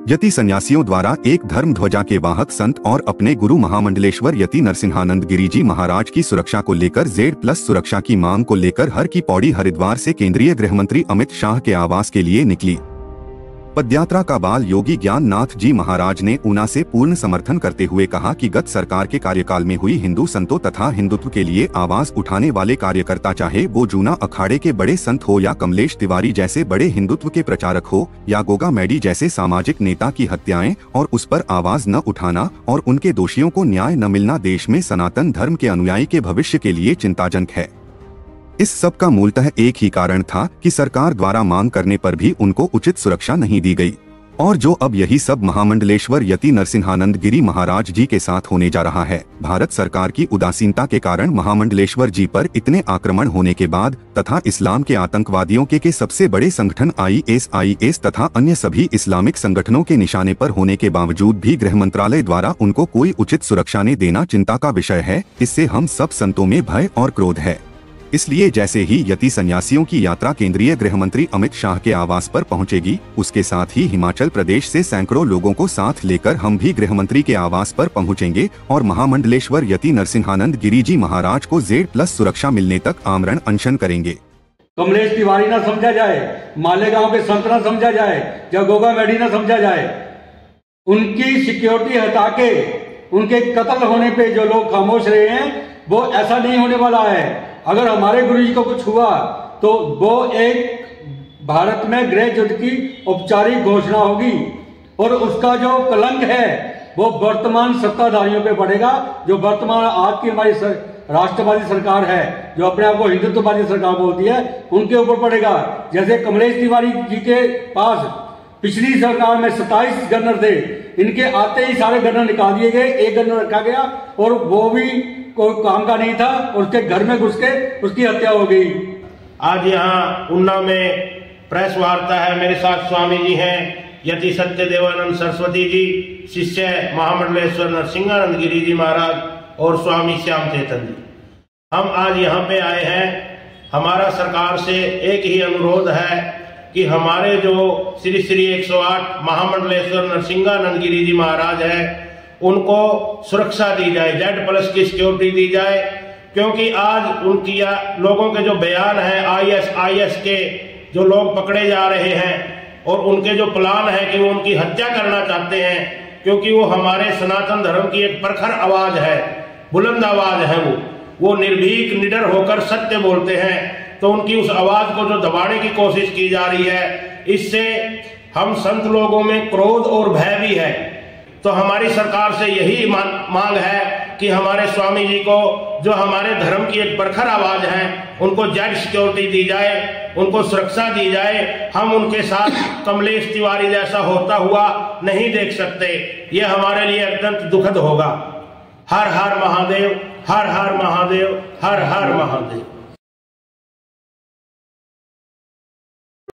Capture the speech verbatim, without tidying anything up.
यति सन्यासियों द्वारा एक धर्म ध्वजा के वाहक संत और अपने गुरु महामंडलेश्वर यति नरसिंहानंद गिरी जी महाराज की सुरक्षा को लेकर जेड प्लस सुरक्षा की मांग को लेकर हर की पौड़ी हरिद्वार से केंद्रीय गृह मंत्री अमित शाह के आवास के लिए निकली। पदयात्रा का बाल योगी ज्ञाननाथ जी महाराज ने ऊना से पूर्ण समर्थन करते हुए कहा कि गत सरकार के कार्यकाल में हुई हिंदू संतों तथा हिंदुत्व के लिए आवाज उठाने वाले कार्यकर्ता, चाहे वो जूना अखाड़े के बड़े संत हो या कमलेश तिवारी जैसे बड़े हिंदुत्व के प्रचारक हो या गोगा मैडी जैसे सामाजिक नेता की हत्याएं और उस पर आवाज न उठाना और उनके दोषियों को न्याय न मिलना देश में सनातन धर्म के अनुयायी के भविष्य के लिए चिंताजनक है। इस सब का मूलतः एक ही कारण था कि सरकार द्वारा मांग करने पर भी उनको उचित सुरक्षा नहीं दी गई, और जो अब यही सब महामंडलेश्वर यति नरसिंहानंद गिरी महाराज जी के साथ होने जा रहा है। भारत सरकार की उदासीनता के कारण महामंडलेश्वर जी पर इतने आक्रमण होने के बाद तथा इस्लाम के आतंकवादियों के, के सबसे बड़े संगठन आई एस आई एस तथा अन्य सभी इस्लामिक संगठनों के निशाने पर होने के बावजूद भी गृह मंत्रालय द्वारा उनको कोई उचित सुरक्षा न देना चिंता का विषय है। इससे हम सब संतों में भय और क्रोध है। इसलिए जैसे ही यति सन्यासियों की यात्रा केंद्रीय गृह मंत्री अमित शाह के आवास पर पहुंचेगी, उसके साथ ही हिमाचल प्रदेश से सैकड़ों लोगों को साथ लेकर हम भी गृह मंत्री के आवास पर पहुंचेंगे और महामंडलेश्वर यति नरसिंहानंद गिरी जी महाराज को जेड प्लस सुरक्षा मिलने तक आमरण अनशन करेंगे। कमलेश तिवारी न समझा जाए, मालेगांव के संत न समझा जाए या गोगा मैडी न समझा जाए, उनकी सिक्योरिटी हटा के उनके कत्ल होने पे जो लोग खामोश रहे हैं, वो ऐसा नहीं होने वाला है। अगर हमारे गुरु जी को कुछ हुआ तो वो एक भारत में गृह युद्ध की औपचारिक घोषणा होगी और उसका जो कलंक है वो वर्तमान सत्ताधारियों पे पड़ेगा। जो वर्तमान आज की हमारी सर, राष्ट्रवादी सरकार है, जो अपने आप को हिंदुत्ववादी सरकार बोलती है, उनके ऊपर पड़ेगा। जैसे कमलेश तिवारी जी के पास पिछली सरकार में सत्ताईस गवर्नर थे, इनके आते ही सारे गवर्नर निकाल दिए गए, एक गवर्नर रखा गया और वो भी कोई काम का नहीं था, उसके घर में घुस के उसकी हत्या हो गई। आज यहाँ ऊना में प्रेस वार्ता है। मेरे साथ स्वामी जी हैं, यति सत्यदेवानंद सरस्वती जी, शिष्य महामंडलेश्वर नरसिंहानंद गिरी जी महाराज और स्वामी श्याम चेतन जी। हम आज यहाँ पे आए हैं। हमारा सरकार से एक ही अनुरोध है कि हमारे जो श्री श्री एक सौ आठ महामंडलेश्वर नरसिंहानंद गिरी जी महाराज है, उनको सुरक्षा दी जाए, जेड प्लस की सिक्योरिटी दी जाए, क्योंकि आज उनकी लोगों के जो बयान है, आई एस आई एस के जो लोग पकड़े जा रहे हैं और उनके जो प्लान है कि वो उनकी हत्या करना चाहते हैं, क्योंकि वो हमारे सनातन धर्म की एक प्रखर आवाज है, बुलंद आवाज है, वो वो निर्भीक निडर होकर सत्य बोलते हैं। तो उनकी उस आवाज को जो दबाने की कोशिश की जा रही है, इससे हम संत लोगों में क्रोध और भय भी है। तो हमारी सरकार से यही मांग है कि हमारे स्वामी जी को, जो हमारे धर्म की एक प्रखर आवाज है, उनको जेड सिक्योरिटी दी जाए, उनको सुरक्षा दी जाए। हम उनके साथ कमलेश तिवारी जैसा होता हुआ नहीं देख सकते। ये हमारे लिए अत्यंत दुखद होगा। हर हर महादेव, हर हर महादेव, हर हर महादेव।